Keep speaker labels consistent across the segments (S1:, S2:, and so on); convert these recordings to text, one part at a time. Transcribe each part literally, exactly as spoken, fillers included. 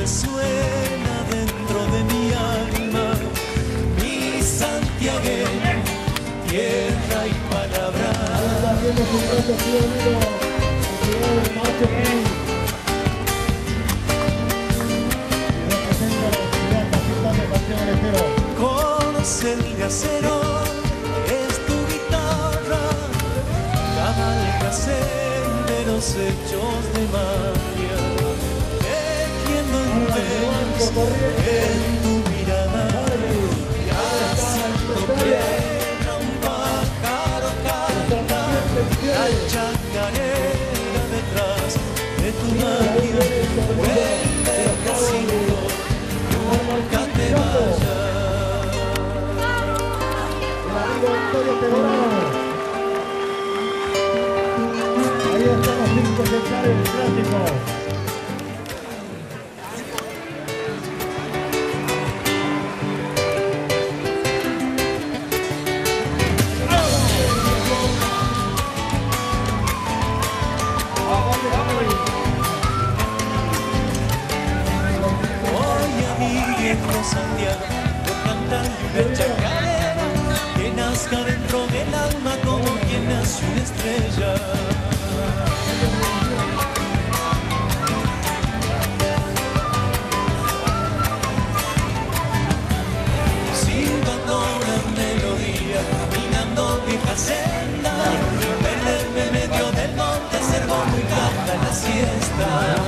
S1: resuena dentro de mi alma, mi santiagueño, tierra y palabra. Conoce el gasero, es tu guitarra, cabalga senderos hechos de magia, tejiendo en tu mirada, y haciendo tierra un pájaro canta, la chacarera detrás de tu magia, vuelve Jacinto, nunca te vayas.
S2: Ahí están los discos de Karen Clásico.
S1: Oye a mi viejo Santiago, por cantar una chacarera que nazca dentro del alma como quien nace una estrella. Silbando una melodía, caminando vieja senda, perderme en medio del monte, ser bombo y canta la siesta.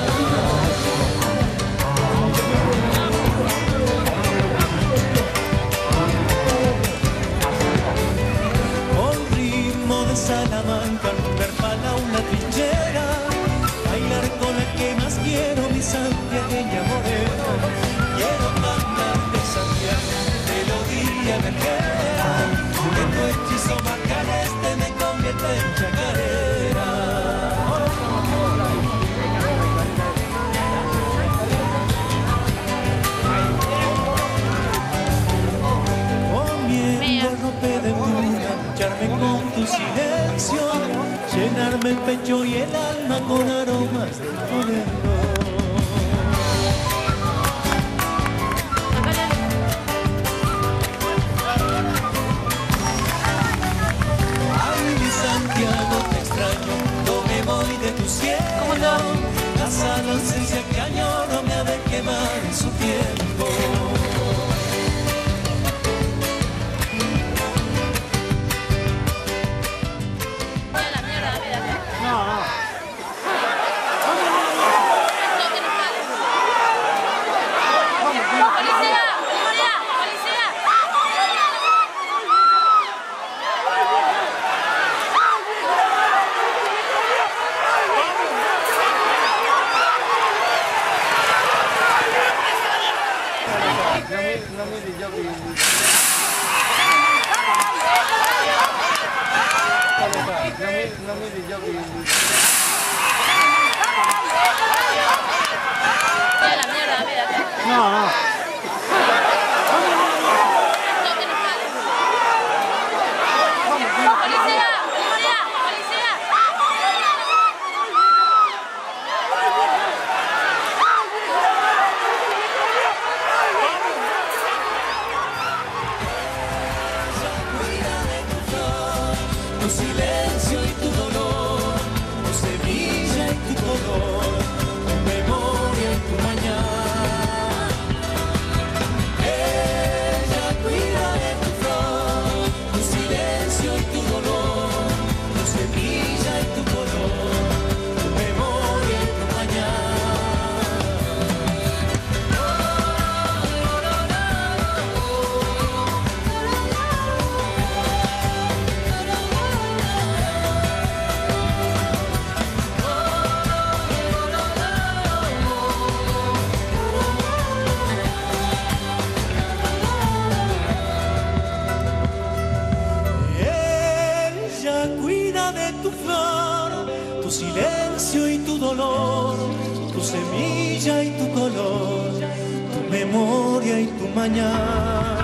S1: Salamanca, romper pala una trinchera, bailar con la que más quiero, mi santiagueña morena. Quiero cantarte Santiago, melodía viajera, que tu hechizo macareste me convierte en chacarera. Comiendo rope de luna, echarme con tu silencio, llenarme el pecho y el alma con aromas de florero. Ay, mi Santiago, te extraño, no me voy de tu cielo. La sana ausencia que añoro me ha de quemar en su tiempo.
S2: No, no.
S1: Tu silencio y tu dolor, tu semilla y tu color, tu memoria y tu mañana. Ella cuida de tu flor, tu silencio y tu dolor, tu semilla y tu color, tu memoria y tu mañana. Tu silencio y tu dolor, tu semilla y tu color, tu memoria y tu mañana.